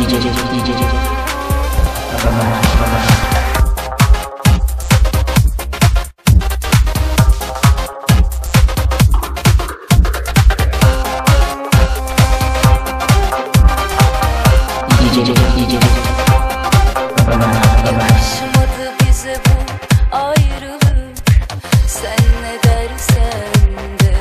Yakışmadı bize bu ayrılık, sen ne dersen de.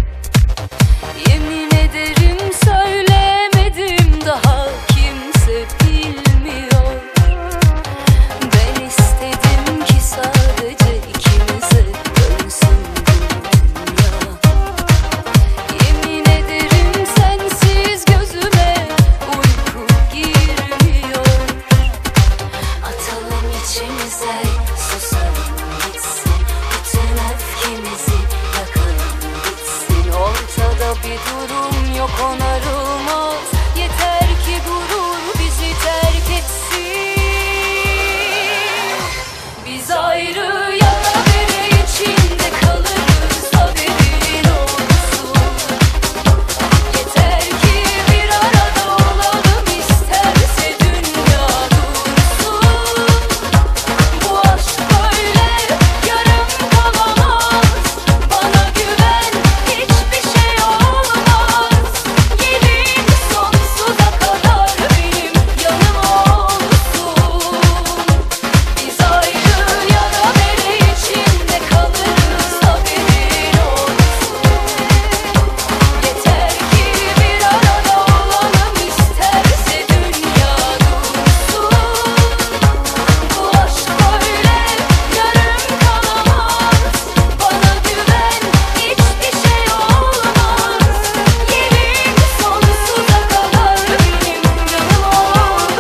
Yemin ederim söylemedim, daha kimse bilmiyor. Ben istedim ki sadece ikimize dönsün dünya. Yemin ederim sensiz gözüme uyku girmiyor. Atalım içimize, susalım gitsin, bütün öfkemizi yakalım bitsin. Ortada bir durum yok, onarılmaz. Yeter ki gurur bizi terk etsin. Biz ayrı yana bere içinde kalırız, haberin olsun. Yeter ki bir arada olalım, isterse dünya dursun. Bu aşk böyle yarım kalamaz. Bana güven, hiçbir şey olmaz. Gelin sonsuza kadar benim yanım olsun. Biz ayrı yana bere içinde kalırız, haberin olsun. Yeter ki bir arada olalım, isterse dünya dursun. Bu aşk böyle yarım kalamaz. Bana güven, hiçbir şey olmaz. Gelin sonsuza kadar benim yanım olsun.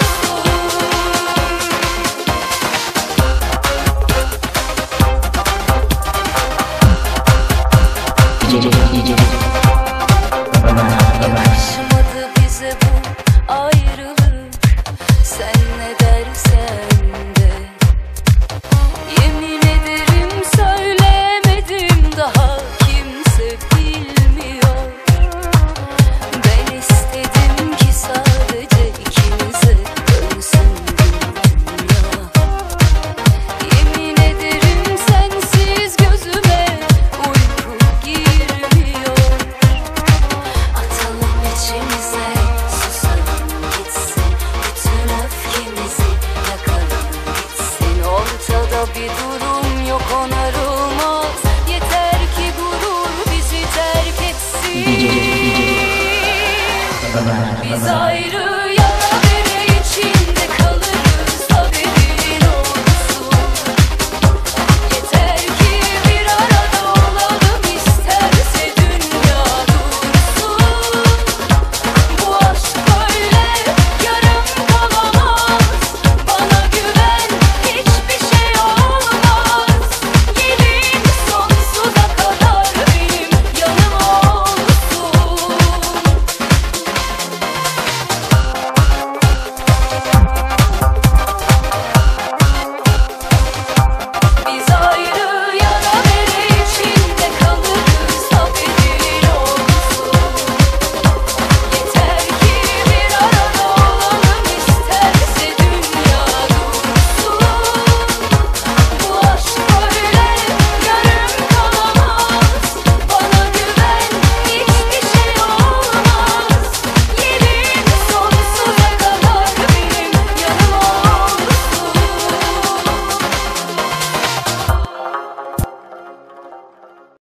Yakışmadı bize bu ayrılık, sen ne dersen de. Yemin ederim söylemedim, daha kimse bilmiyor. Ben istedim ki sadece ikimize dönsün dünya. Yemin ederim sensiz gözüme uyku girmiyor. Atalım içimize, susalım gitsin, bütün öfkemizi yakalım bitsin. Ortada bir durum yok, onarılmaz. Yeter ki gurur bizi terk etsin. Biz ayrı